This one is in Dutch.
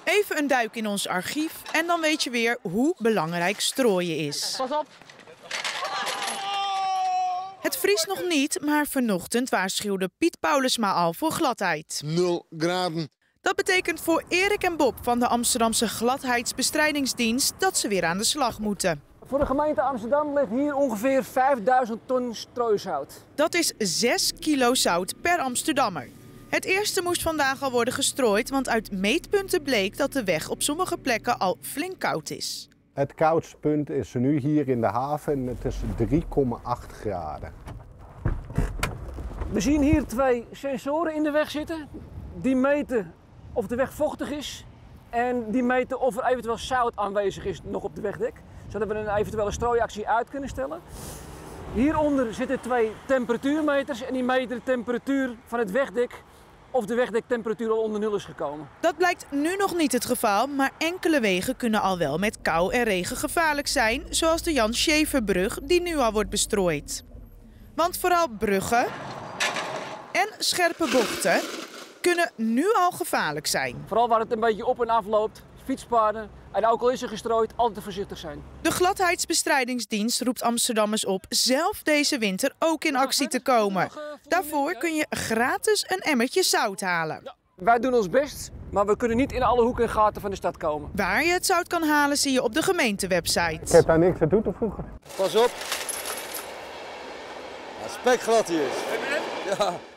Even een duik in ons archief en dan weet je weer hoe belangrijk strooien is. Pas op! Het vriest nog niet, maar vanochtend waarschuwde Piet Paulusma al voor gladheid. 0 graden. Dat betekent voor Erik en Bob van de Amsterdamse Gladheidsbestrijdingsdienst dat ze weer aan de slag moeten. Voor de gemeente Amsterdam ligt hier ongeveer 5000 ton strooisout. Dat is 6 kilo zout per Amsterdammer. Het eerste moest vandaag al worden gestrooid, want uit meetpunten bleek dat de weg op sommige plekken al flink koud is. Het koudste punt is nu hier in de haven en het is 3,8 graden. We zien hier 2 sensoren in de weg zitten. Die meten of de weg vochtig is en die meten of er eventueel zout aanwezig is nog op de wegdek. Zodat we een eventuele strooiactie uit kunnen stellen. Hieronder zitten 2 temperatuurmeters en die meten de temperatuur van het wegdek of de wegdektemperatuur al onder nul is gekomen. Dat blijkt nu nog niet het geval, maar enkele wegen kunnen al wel met kou en regen gevaarlijk zijn, zoals de Jan Scheverbrug die nu al wordt bestrooid. Want vooral bruggen en scherpe bochten kunnen nu al gevaarlijk zijn. Vooral waar het een beetje op en af loopt, fietspaden en ook al is er gestrooid, altijd voorzichtig zijn. De Gladheidsbestrijdingsdienst roept Amsterdammers op zelf deze winter ook in actie te komen. Daarvoor kun je gratis een emmertje zout halen. Ja, wij doen ons best, maar we kunnen niet in alle hoeken en gaten van de stad komen. Waar je het zout kan halen zie je op de gemeentewebsite. Ik heb daar niks aan toe te voegen. Pas op. Ja, spekglad hier is. Ja.